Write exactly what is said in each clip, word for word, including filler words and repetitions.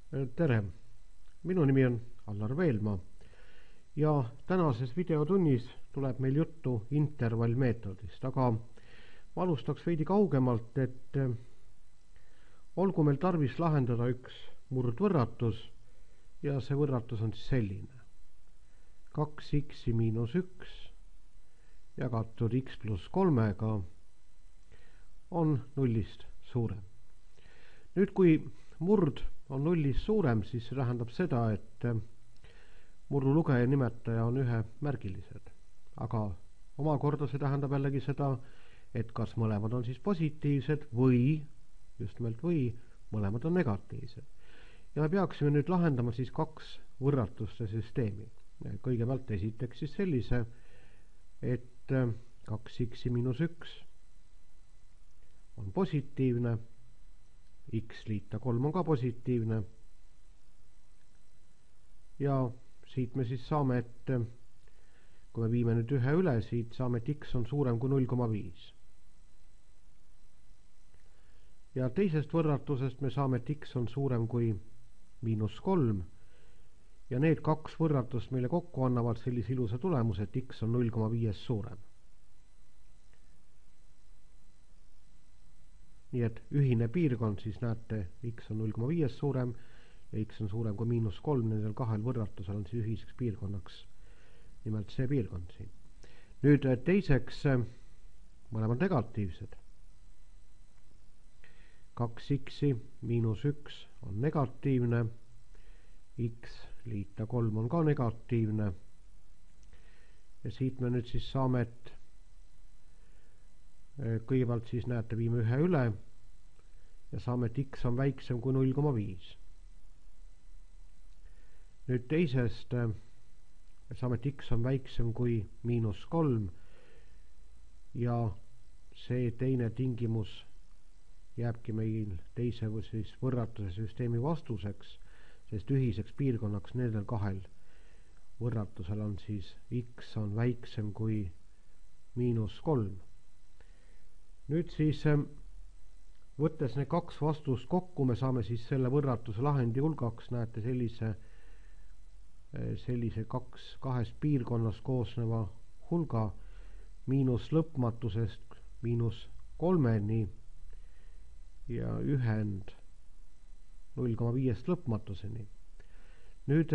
Tere, minu nimi on Allar Veelmaa ja tänases videotunnis tuleb meil juttu intervallmeetodist, aga ma alustaks veidi kaugemalt, et olgu meil tarvis lahendada üks murdvõrratus ja see võrratus on siis selline. kaks x miinus üks jagatud x pluss kolmega on nullist suurem. Nüüd, kui murd on nullist suurem, siis see tähendab seda, et murdu lugeja nimetaja on ühemärgilised. Aga omakorda see tähendab jällegi seda, et kas mõlemad on siis positiivsed või, just nimelt või, mõlemad on negatiivsed. Ja me peaksime nüüd lahendama siis kaks võrratuste süsteemi. Kõigepealt esiteks siis sellise, et kaks x miinus üks on positiivne, x liita kolm on ka positiivne ja siit me siis saame, et kui me viime nüüd ühe üle, siit saame, et x on suurem kui null koma viis. Ja teisest võrratusest me saame, et x on suurem kui miinus kolm ja need kaks võrratust meile kokku annavad sellise ilusa tulemuse, et x on null koma viis suurem. Nii et ühine piirkond, siis näete, x on null koma viis suurem ja x on suurem kui miinus kolm, nendel kahel võrratusel on siis ühiseks piirkonnaks nimelt see piirkond siin. Nüüd teiseks, mõlemad negatiivsed. kaks x miinus üks on negatiivne, x liita kolm on ka negatiivne ja siit me nüüd siis saame, et kõigepealt siis näete, viime ühe üle ja saame, et x on väiksem kui null koma viis. Nüüd teisest saame, et x on väiksem kui miinus kolm ja see teine tingimus jääbki meil teise või siis võrratuse süsteemi vastuseks, sest ühiseks piirkonnaks nendel kahel võrratusel on siis x on väiksem kui miinus kolm. Nüüd siis võttes need kaks vastust kokku, me saame siis selle võrratuse lahendi hulgaks, näete, sellise, sellise kaks, kahest piirkonnast koosneva hulga miinus lõpmatusest miinus kolmeni ja ühend null koma viis lõpmatuseni. Nüüd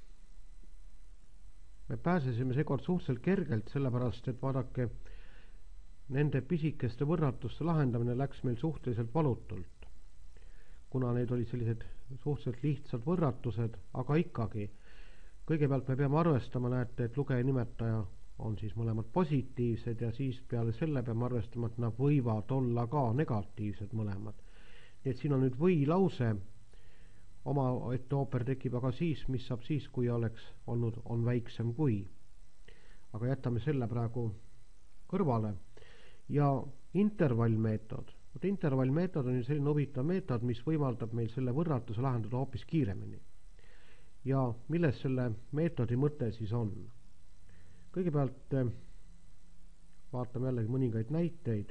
me pääsesime seekord suhteliselt kergelt, sellepärast, et vaadake, nende pisikeste võrratuste lahendamine läks meil suhteliselt valutult, kuna need olid sellised suhteliselt lihtsad võrratused, aga ikkagi. Kõigepealt me peame arvestama, näete, et lugeja nimetaja on siis mõlemad positiivsed ja siis peale selle peame arvestama, et nad võivad olla ka negatiivsed mõlemad. Nii et siin on nüüd või lause, oma ette ooper tekib aga siis, mis saab siis, kui oleks olnud, on väiksem kui. Aga jätame selle praegu kõrvale. Ja intervallmeetod. Intervallmeetod on ju selline huvitav meetod, mis võimaldab meil selle võrratuse lahendada hoopis kiiremini. Ja milles selle meetodi mõte siis on? Kõigepealt vaatame jällegi mõningaid näiteid.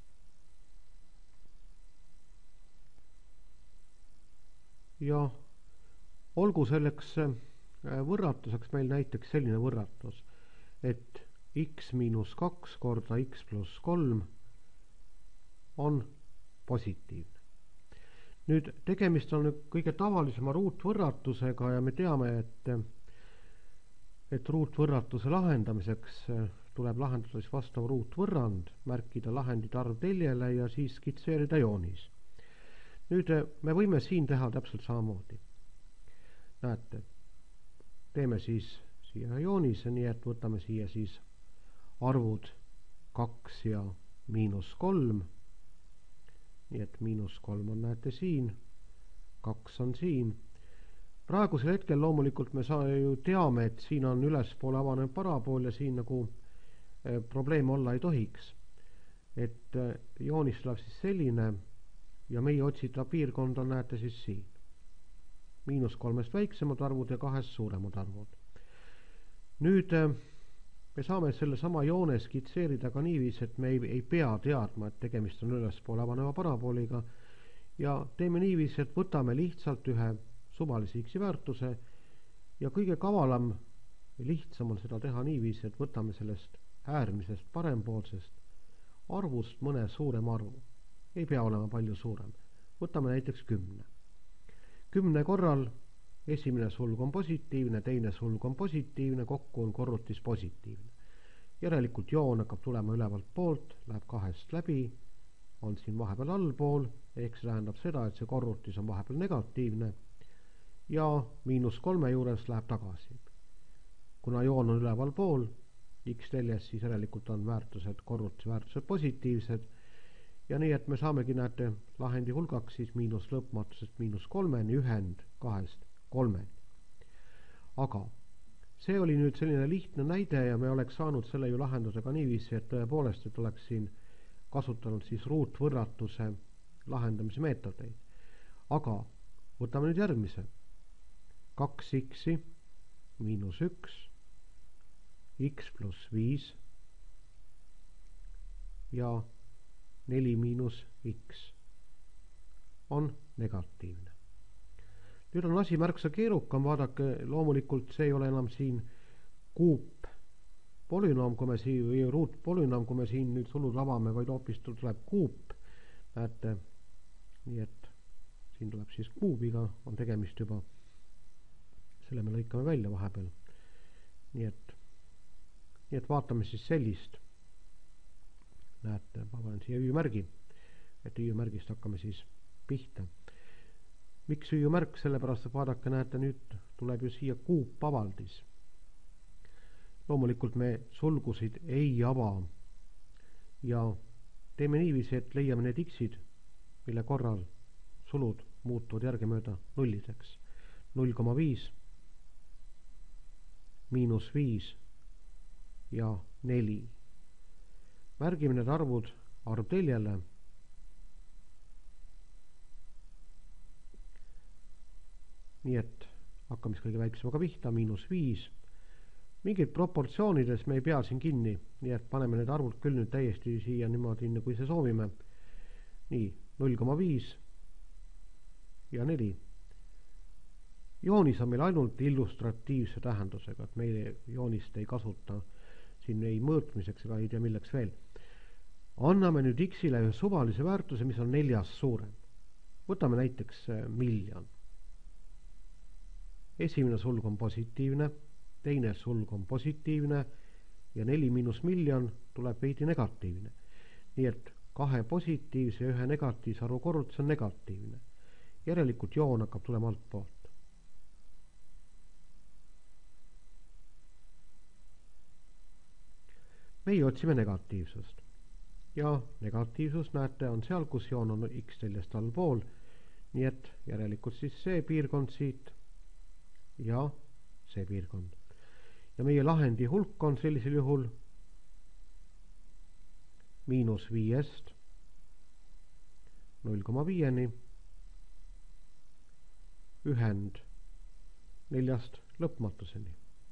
Ja olgu selleks võrratuseks meil näiteks selline võrratus, et x miinus kaks korda x pluss kolm on positiivne. Nüüd tegemist on kõige tavalisema ruutvõrratusega ja me teame, et, et ruutvõrratuse lahendamiseks tuleb lahendada siis vastav ruutvõrrand, märkida lahendite arv teljele ja siis skitseerida joonis. Nüüd me võime siin teha täpselt samamoodi. Näete, teeme siis siia joonise, nii et võtame siia siis arvud kaks ja miinus kolm, nii et miinus kolm on, näete, siin, kaks on siin. Praegusel hetkel loomulikult me saa, ju teame, et siin on ülespoole avanev parabool ja siin nagu eh, probleem olla ei tohiks. Et eh, joonis tuleb siis selline ja meie otsitav piirkond on, näete, siis siin. Miinus kolmest väiksemad arvud ja kahest suuremad arvud. Nüüd eh, me saame selle sama joone skitseerida ka niiviisi, et me ei, ei pea teadma, et tegemist on ülespoole avaneva parabooliga ja teeme niiviisi, et võtame lihtsalt ühe suvalise x väärtuse ja kõige kavalam ja lihtsam on seda teha niiviisi, et võtame sellest äärmisest parempoolsest arvust mõne suurem arvu. Ei pea olema palju suurem. Võtame näiteks kümne. Kümne korral esimene sulg on positiivne, teine sulg on positiivne, kokku on korrutis positiivne. Järelikult joon hakkab tulema ülevalt poolt, läheb kahest läbi, on siin vahepeal allpool, ehk see tähendab seda, et see korrutis on vahepeal negatiivne ja miinus kolme juures läheb tagasi. Kuna joon on üleval pool, x teljes, siis järelikult on väärtused, korrutis väärtused positiivsed ja nii, et me saamegi näete lahendi hulgaks siis miinus lõppmatusest miinus kolmeni, ühend kahest kolmeni. Aga see oli nüüd selline lihtne näide ja me oleks saanud selle ju lahendada ka niiviisi, et tõepoolest, et oleks siin kasutanud siis ruutvõrratuse lahendamise meetodeid. Aga võtame nüüd järgmise. kaks x miinus üks, x pluss viis ja neli miinus x on negatiivne. Nüüd on asi märksa keerukam, vaadake, loomulikult see ei ole enam siin kuup polünoom, kui me siin, või ruutpolünoom, kui me siin nüüd sulud avame, vaid hoopis tuleb kuup, näete, nii et siin tuleb siis kuubiga, on tegemist juba, selle me lõikame välja vahepeal, nii et, nii et vaatame siis sellist, näete, ma panen siia ü-märgi, et ü-märgist hakkame siis pihta. Miks ü-märk? Sellepärast, et vaadake, näete, nüüd tuleb ju siia kuupavaldis. Loomulikult me sulgusid ei ava ja teeme niiviisi, et leiame need x-id, mille korral sulud muutuvad järgemööda nullideks. null koma viis, miinus viis ja neli. Märgime need arvud arvteljele. Nii et hakkame kõige väiksemaga pihta, miinus viis. Mingid proportsioonides me ei pea siin kinni, nii et paneme need arvud küll nüüd täiesti siia niimoodi, kui see soovime. Nii, null koma viis ja neli. Joonis on meil ainult illustratiivse tähendusega, et meie joonist ei kasuta siin ei mõõtmiseks ega ei tea milleks veel. Anname nüüd x-ile ühe suvalise väärtuse, mis on neljas suurem. Võtame näiteks miljon. Esimene sulg on positiivne, teine sulg on positiivne ja neli miinus miljon tuleb veidi negatiivne. Nii et kahe positiivse ja ühe negatiivse arvu korrutis on negatiivne. Järelikult joon hakkab tulema alt poolt. Meie otsime negatiivsust. Ja negatiivsus, näete, on seal, kus joon on x teljest allpool. Nii et järelikult siis see piirkond siit ja see piirkond. Ja meie lahendi hulk on sellisel juhul miinus viiest null koma viieni ühend neljast lõppmatuseni.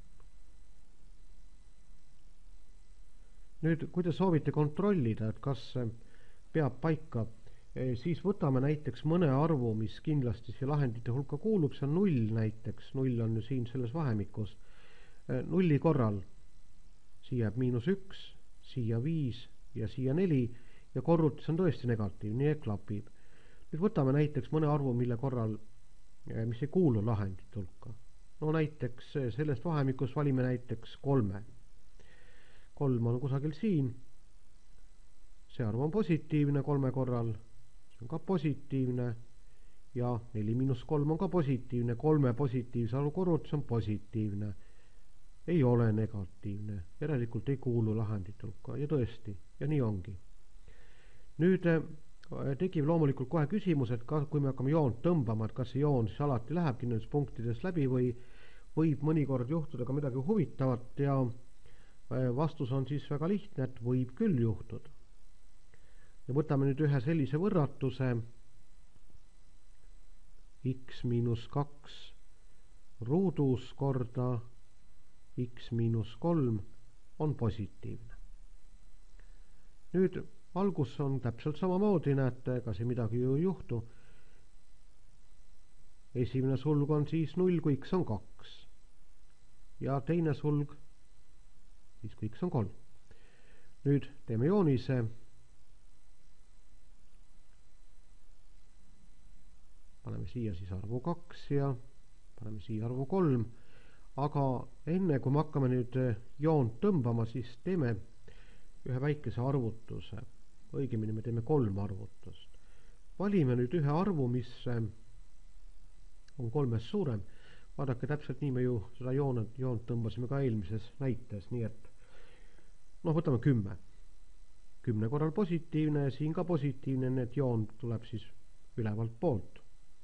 Nüüd, kui te soovite kontrollida, et kas peab paika, siis võtame näiteks mõne arvu, mis kindlasti siia lahendite hulka kuulub, see on null näiteks, null on ju siin selles vahemikus. Nulli korral siia jääb miinus üks, siia viis ja siia neli ja korrutis on tõesti negatiivne, nii et klapib. Nüüd võtame näiteks mõne arvu, mille korral, mis ei kuulu lahendite hulka. No näiteks sellest vahemikus valime näiteks kolme. Kolm on kusagil siin, see arv on positiivne kolme korral, see on ka positiivne ja neli miinus kolm on ka positiivne, kolme positiivse arvu korrutis on positiivne, ei ole negatiivne, järelikult ei kuulu lahendite hulka ja tõesti, ja nii ongi. Nüüd tekib loomulikult kohe küsimus, et ka, kui me hakkame joont tõmbama, et kas see joon siis alati lähebki nendes punktides läbi või võib mõnikord juhtuda ka midagi huvitavat ja vastus on siis väga lihtne, et võib küll juhtuda. Ja võtame nüüd ühe sellise võrratuse x miinus kaks ruudus korda x miinus kolm on positiivne. Nüüd algus on täpselt samamoodi, näete, ega see midagi ju ei juhtu. esimene sulg on siis null, kui x on kaks. Ja teine sulg siis kui x on kolm. Nüüd teeme joonise. Paneme siia siis arvu kaks ja paneme siia arvu kolm. Aga enne kui me hakkame nüüd joont tõmbama, siis teeme ühe väikese arvutuse. Õigemini me teeme kolm arvutust. Valime nüüd ühe arvu, mis on kolmest suurem. Vaadake, täpselt nii me ju seda joont, joont tõmbasime ka eelmises näites, nii et noh, võtame kümme. Kümne korral positiivne ja siin ka positiivne, nii et joon tuleb siis ülevalt poolt.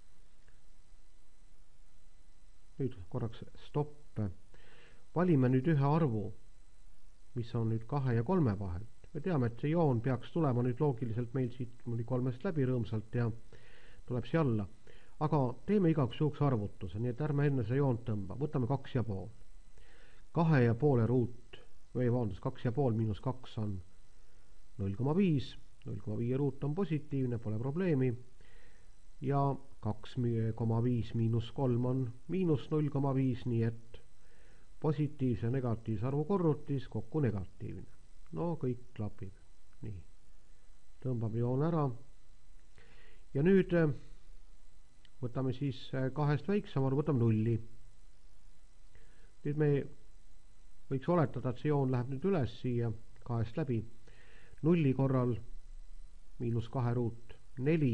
Nüüd korraks stopp. Valime nüüd ühe arvu, mis on nüüd kahe ja kolme vahelt. Me teame, et see joon peaks tulema nüüd loogiliselt meil siit muli kolmest läbi rõõmsalt ja tuleb siia alla. Aga teeme igaks juhuks arvutuse, nii et ärme enne see joont tõmba. Võtame kaks ja pool. Kahe ja poole ruut, või vaadus, kaks ja pool miinus kaks on null koma viis. null koma viis ruut on positiivne, pole probleemi. Ja kaks koma viis miinus kolm on miinus null koma viis, nii et positiivse ja negatiivse arvu korrutis kokku negatiivne. No kõik klapib. Nii. Tõmbame joon ära. Ja nüüd võtame siis kahest väiksema arvu, võtame nulli. Nüüd me võiks oletada, et see joon läheb nüüd üles siia kahest läbi. Nulli korral miinus kahe ruut neli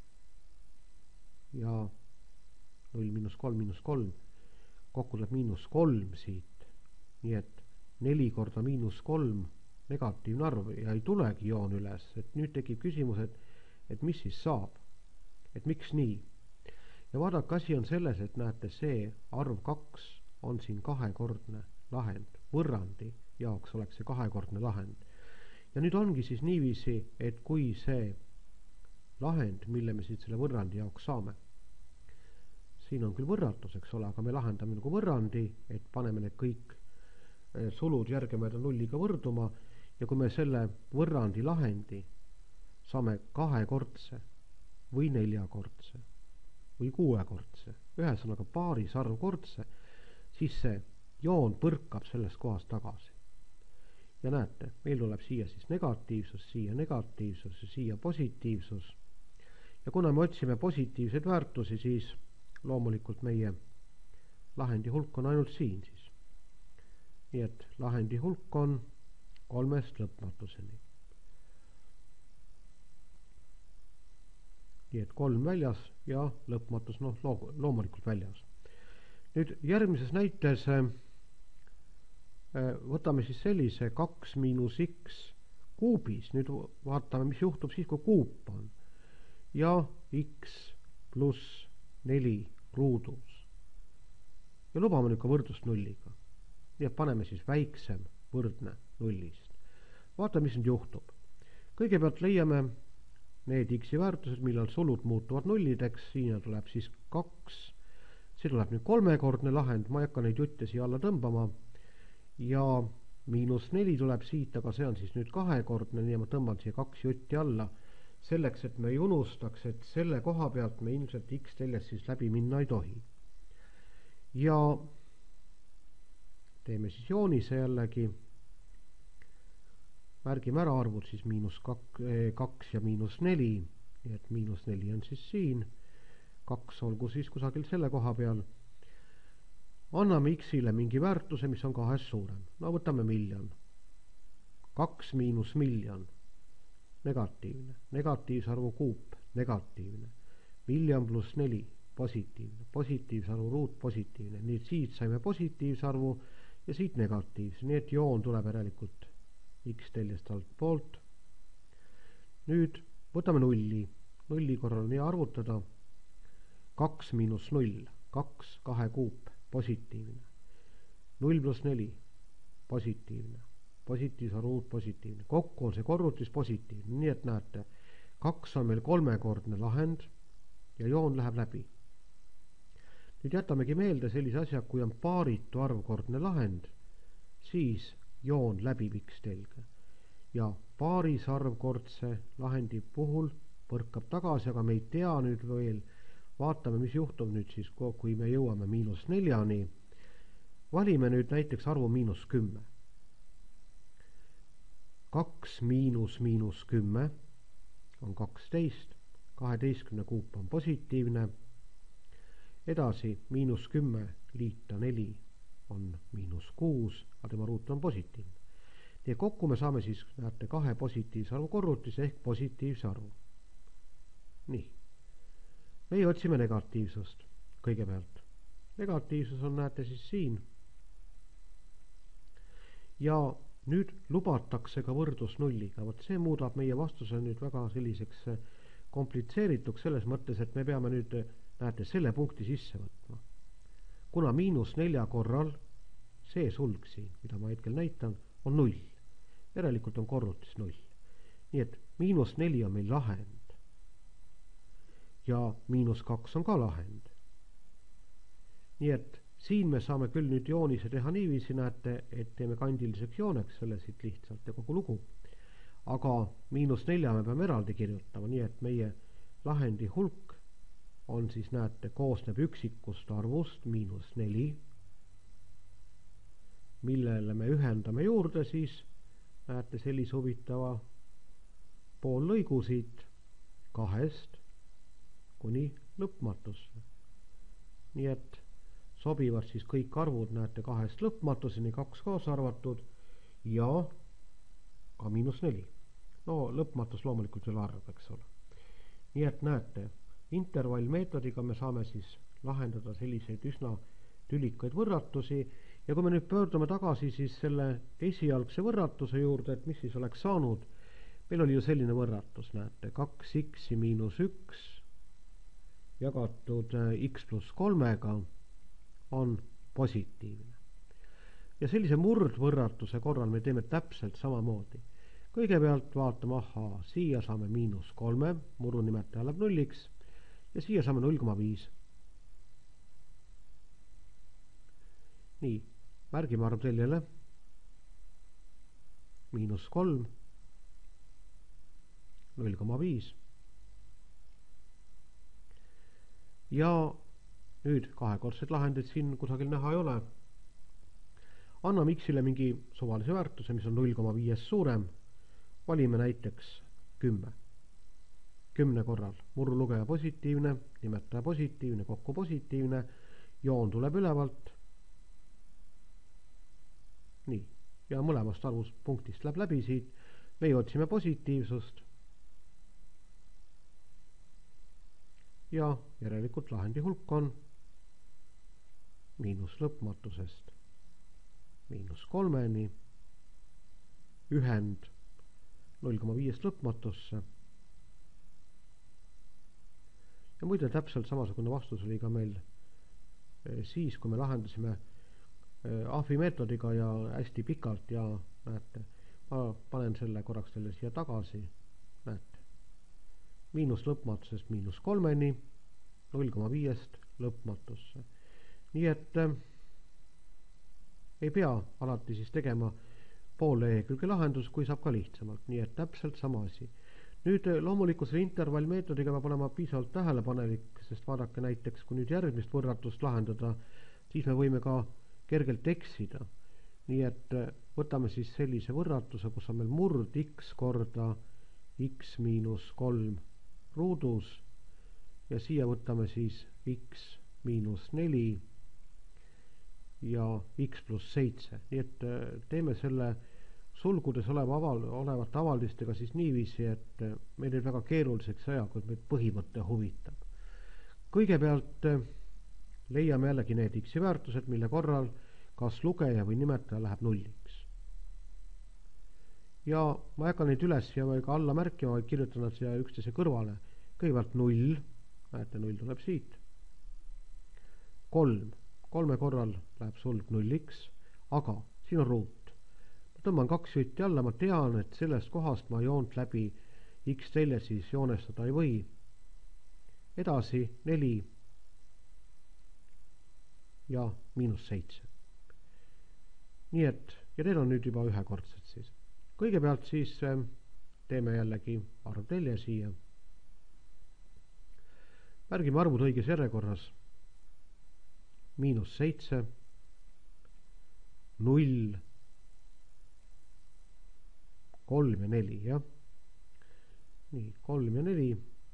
ja null miinus kolm miinus kolm. Kokku tuleb miinus kolm siit. Nii et neli korda miinus kolm negatiivne arv ja ei tulegi joon üles. Et nüüd tekib küsimus, et, et mis siis saab? Et miks nii? Ja vaadake, asi on selles, et näete, see arv kaks on siin kahekordne lahend. Võrrandi jaoks oleks see kahekordne lahend. Ja nüüd ongi siis niiviisi, et kui see lahend, mille me siit selle võrrandi jaoks saame, siin on küll võrratus, eks ole, aga me lahendame nagu võrrandi, et paneme need kõik sulud järgemööda nulliga võrduma ja kui me selle võrrandi lahendi saame kahekordse või neljakordse või kuuekordse, ühesõnaga paaris arvkordse, siis see joon põrkab sellest kohast tagasi. Ja näete, meil tuleb siia siis negatiivsus, siia negatiivsus ja siia positiivsus. Ja kuna me otsime positiivseid väärtusi, siis loomulikult meie lahendi hulk on ainult siin siis. Nii et lahendi hulk on kolmest lõpmatuseni. Nii et kolm väljas ja lõpmatus noh, loomulikult väljas. Nüüd järgmises näites võtame siis sellise kaks miinus x kuubis. Nüüd vaatame, mis juhtub siis, kui kuup on. Ja x pluss neli ruudus. Ja lubame nüüd ka võrdlust nulliga. Nii et paneme siis väiksem võrdne nullist. Vaatame, mis nüüd juhtub. Kõigepealt leiame need x-i väärtused, millal sulud muutuvad nullideks. Siin tuleb siis kaks. See tuleb nüüd kolmekordne lahend. Ma ei hakka neid jutte siia alla tõmbama. Ja miinus neli tuleb siit, aga see on siis nüüd kahekordne, nii ma tõmban siia kaks jutti alla, selleks, et me ei unustaks, et selle koha pealt me ilmselt x teljest siis läbi minna ei tohi. Ja teeme siis joonise jällegi, märgime ära arvud siis miinus kaks ja miinus neli, nii et miinus neli on siis siin, kaks olgu siis kusagil selle koha peal. Anname x-ile mingi väärtuse, mis on kahest suurem. No võtame miljon. kaks miinus miljon. Negatiivne. Negatiivse arvu kuup. Negatiivne. Miljon pluss neli. Positiivne. Positiivse arvu ruut. Positiivne. Nii et siit saime positiivse arvu ja siit negatiivse. Nii et joon tuleb järelikult x teljest alt poolt. Nüüd võtame nulli. Nulli korral nii arvutada. kaks miinus null. kaks, kahe kuup. Positiivne. null pluss neli. Positiivne. Positiivse ruut positiivne. Kokku on see korrutis positiivne. Nii et näete, kaks on meil kolmekordne lahend ja joon läheb läbi. Nüüd jätamegi meelde sellise asja, kui on paaritu arvkordne lahend, siis joon läbib x telge. Ja paaris arvkordse lahendi puhul põrkab tagasi, aga me ei tea nüüd veel, vaatame, mis juhtub nüüd siis, kui me jõuame miinus neljani. Valime nüüd näiteks arvu miinus kümme. kaks miinus miinus kümme on kaksteist, kaheteistkümne kuup on positiivne. Edasi miinus kümme liita neli on miinus kuus, aga tema ruut on positiivne. Nii kokku me saame siis, näete, kahe positiivse arvu korrutise ehk positiivse arvu. Nii. Meie otsime negatiivsust kõigepealt. Negatiivsus on, näete, siis siin. Ja nüüd lubatakse ka võrdlus nulliga. Võt see muudab meie vastuse nüüd väga selliseks komplitseerituks selles mõttes, et me peame nüüd, näete, selle punkti sisse võtma. Kuna miinus nelja korral see sulg siin, mida ma hetkel näitan, on null. Järelikult on korrutis null. Nii et miinus neli on meil lahend. Ja miinus kaks on ka lahend. Nii et siin me saame küll nüüd joonise teha niiviisi, näete, et teeme kandiliseks jooneks selle siit lihtsalt ja kogu lugu. Aga miinus nelja me peame eraldi kirjutama, nii et meie lahendi hulk on siis, näete, koosneb üksikust arvust miinus neli, millele me ühendame juurde siis, näete, sellise huvitava poollõigu siit kahest kuni lõpmatusse. Nii et sobivad siis kõik arvud, näete, kahest lõpmatuseni, kaks kaasa arvatud ja ka miinus neli. No lõpmatus loomulikult veel arv, eks ole. Nii et näete, intervallmeetodiga me saame siis lahendada selliseid üsna tülikaid võrratusi ja kui me nüüd pöördume tagasi siis selle esialgse võrratuse juurde, et mis siis oleks saanud, meil oli ju selline võrratus, näete, kaks x miinus üks jagatud x pluss kolmega on positiivne. Ja sellise murdvõrratuse korral me teeme täpselt samamoodi. Kõigepealt vaatame, ahaa, siia saame miinus kolme, murru nimetaja läheb nulliks ja siia saame null koma viis. Nii, märgime arvteljele miinus kolm, null koma viis ja nüüd kahekordsed lahendid siin kusagil näha ei ole. Anname x-ile mingi suvalise väärtuse, mis on null koma viis suurem. Valime näiteks kümme. kümne korral murru lugeja positiivne, nimetaja positiivne, kokku positiivne, joon tuleb ülevalt. Nii, ja mõlemast arvust punktist läheb läbi siit. Meie otsime positiivsust. Ja järelikult lahendi hulk on miinus lõpmatusest miinus kolmeni, ühend null koma viis lõpmatusse. Ja muide täpselt samasugune vastus oli ka meil siis, kui me lahendasime A F I meetodiga ja hästi pikalt ja näete, ma panen selle korraks teile siia tagasi, näete, miinus lõpmatusest miinus kolmeni, null koma viis lõpmatusse. Nii et äh, ei pea alati siis tegema pool lehekülge lahendus, kui saab ka lihtsamalt, nii et täpselt sama asi. Nüüd loomulikult selle intervallmeetodiga peab olema piisavalt tähelepanelik, sest vaadake näiteks, kui nüüd järgmist võrratust lahendada, siis me võime ka kergelt eksida. Nii et võtame siis sellise võrratuse, kus on meil murd x korda x miinus kolm ruudus ja siia võtame siis x miinus neli ja x pluss seitse. Nii et teeme selle sulgudes oleva aval, olevate avaldistega siis niiviisi, et meil ei väga keeruliseks aja, kui meid põhimõte huvitab. Kõigepealt leiame jällegi need x-i väärtused, mille korral kas lugeja või nimetaja läheb nulliks. Ja ma ei hakka neid üles ja ka alla märkima, vaid kirjutan nad siia üksteise kõrvale. Kõigepealt null, näete, null tuleb siit. kolm, kolme korral läheb sulg nulliks, aga siin on ruut. Ma tõmban kaks jutti alla, ma tean, et sellest kohast ma joont läbi x telje siis joonestada ei või. Edasi neli ja miinus seitse. Nii et, ja need on nüüd juba ühekordsed siis. Kõigepealt siis teeme jällegi arvtelje siia. märgime arvud õiges järjekorras. miinus seitse, null, kolm ja neli, jah. nii, kolm ja neli.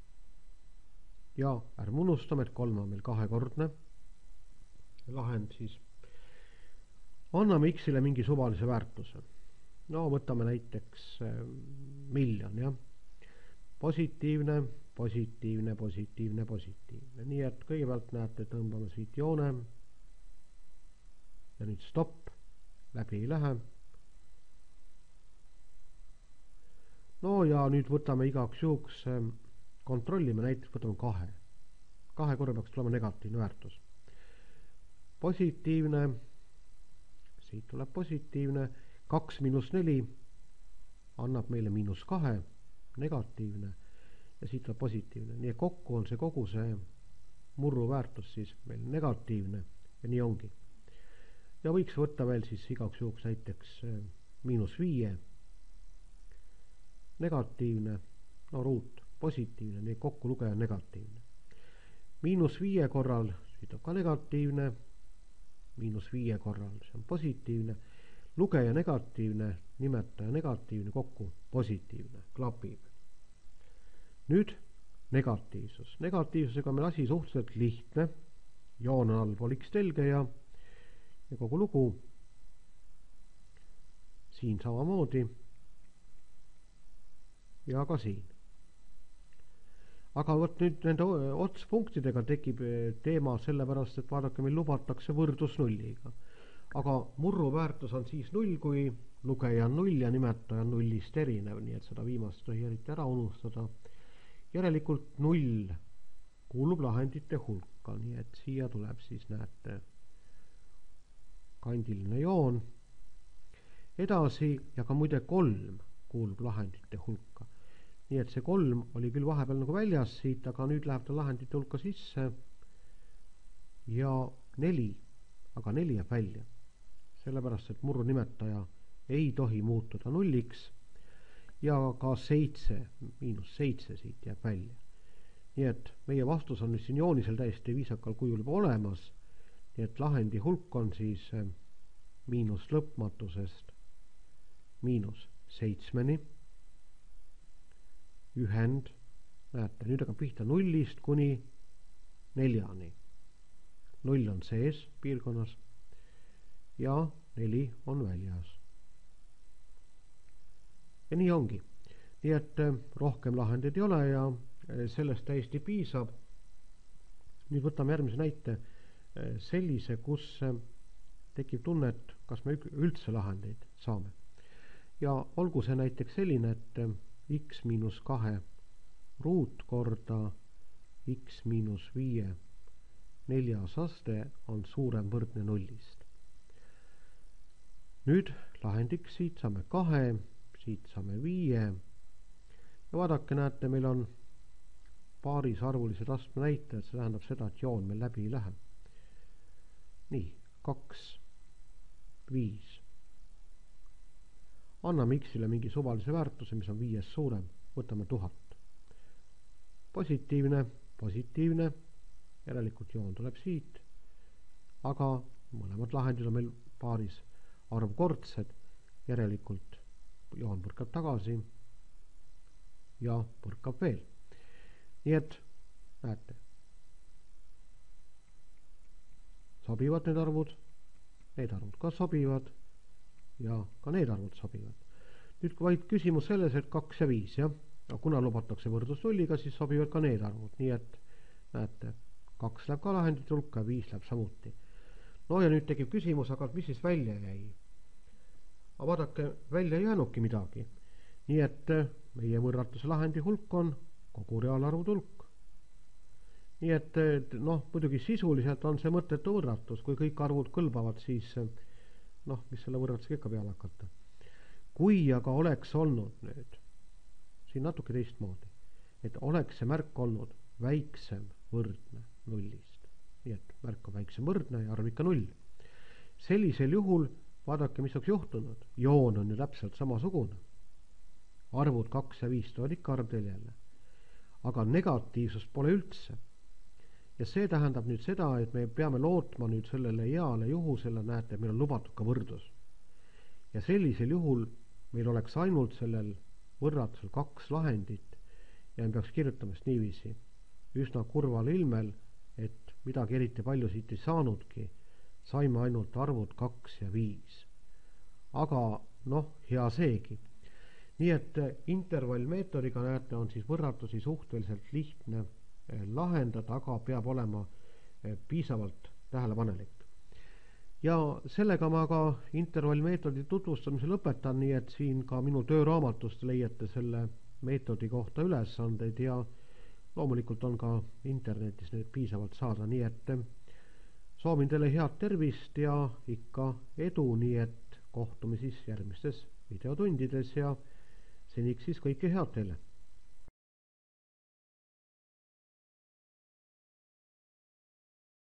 ja ärme unustame, et kolm on meil kahekordne. Lahend siis. Anname X-ile mingi suvalise väärtuse. No võtame näiteks miljon, jah. Positiivne, positiivne, positiivne, positiivne. Nii et kõigepealt näete, tõmbame siit joone. Ja nüüd stopp, läbi ei lähe. No ja nüüd võtame igaks juhuks, kontrollime, näiteks võtame kahe. Kahe korra peaks tulema negatiivne väärtus. Positiivne, siit tuleb positiivne, kaks miinus neli annab meile miinus kahe, negatiivne, ja siit tuleb positiivne. Nii et kokku on see kogu see murru väärtus siis meil negatiivne ja nii ongi. Ja võiks võtta veel siis igaks juhuks näiteks miinus viie, negatiivne, no ruut, positiivne, nii kokku lugeja negatiivne. Miinus viie korral, siit on ka negatiivne, miinus viie korral, see on positiivne, lugeja negatiivne, nimetaja negatiivne, kokku positiivne, klapib. Nüüd negatiivsus. Negatiivsusega meil asi suhteliselt lihtne, joon on allpool X telge ja, ja kogu lugu siin samamoodi ja ka siin. Aga võt nüüd nende otspunktidega tekib teema sellepärast, et vaadake, meil lubatakse võrdus nulliga. Aga murru väärtus on siis null, kui lugeja on null ja nimetaja on nullist erinev, nii et seda viimast tohi eriti ära unustada. Järelikult null kuulub lahendite hulka, nii et siia tuleb siis, näete, kandiline joon. Edasi ja ka muide kolm kuulub lahendite hulka. Nii et see kolm oli küll vahepeal nagu väljas siit, aga nüüd läheb ta lahendite hulka sisse ja neli, aga neli jääb välja. Sellepärast, et murru nimetaja ei tohi muutuda nulliks ja ka seitse, miinus seitse siit jääb välja. Nii et meie vastus on nüüd siin joonisel täiesti viisakal kujul olemas, nii et lahendi hulk on siis miinus lõpmatusest miinus seitsmeni. Ühend, näete, nüüd aga pihta nullist kuni neljani. Null on sees piirkonnas ja neli on väljas. Ja nii ongi. Nii et rohkem lahendeid ei ole ja sellest täiesti piisab. Nüüd võtame järgmise näite sellise, kus tekib tunne, et kas me üldse lahendeid saame. Ja olgu see näiteks selline, et X miinus kahe ruut korda X miinus viie neljas aste on suurem võrdne nullist. Nüüd lahendiks siit saame kahe, siit saame viie ja vaadake, näete, meil on paaris arvulised astme näitajad, see tähendab seda, et joon meil läbi ei lähe. Nii, kaks, viis. Anname X-ile mingi suvalise väärtuse, mis on viies suurem, võtame tuhat. Positiivne, positiivne, järelikult joon tuleb siit, aga mõlemad lahendid on meil paaris arvkordsed, järelikult joon põrkab tagasi ja põrkab veel. Nii et, näete, sobivad need arvud, need arvud ka sobivad ja ka need arvud sobivad. Nüüd vaid küsimus selles, et kaks ja viis, jah? Ja kuna lubatakse võrdus nulliga, siis sobivad ka need arvud. Nii et, näete, kaks läheb ka lahendite hulka ja viis läheb samuti. No ja nüüd tekib küsimus, aga mis siis välja jäi? Aga vaadake, välja ei jäänudki midagi. Nii et meie võrratuse lahendi hulk on kogu reaalarvud hulk. Nii et, noh, muidugi sisuliselt on see mõttetu võrratus. Kui kõik arvud kõlbavad, siis noh, mis selle võrratusega ikka peale hakata. Kui aga oleks olnud nüüd, siin natuke teistmoodi, et oleks see märk olnud väiksem võrdne nullist. Nii et märk on väiksem võrdne ja arv ikka null. Sellisel juhul, vaadake, mis oleks juhtunud. Joon on ju täpselt samasugune. Arvud kaks ja viis tulevad ikka arvdel jälle. Aga negatiivsust pole üldse. ja see tähendab nüüd seda, et me peame lootma nüüd sellele heale juhusele, näete, meil on lubatud ka võrdlus. Ja sellisel juhul meil oleks ainult sellel võrratusel kaks lahendit ja me peaks kirjutama just niiviisi. Üsna kurval ilmel, et midagi eriti palju siit ei saanudki, saime ainult arvud kaks ja viis. Aga noh, hea seegi. Nii et intervallmeetodiga näete, on siis võrratusi suhteliselt lihtne lahendada, aga peab olema piisavalt tähelepanelik. Ja sellega ma ka intervallmeetodi tutvustamise lõpetan, nii et siin ka minu tööraamatust leiate selle meetodi kohta ülesandeid ja loomulikult on ka internetis need piisavalt saada, nii et soovin teile head tervist ja ikka edu, nii et kohtume siis järgmistes videotundides ja seniks siis kõike head teile!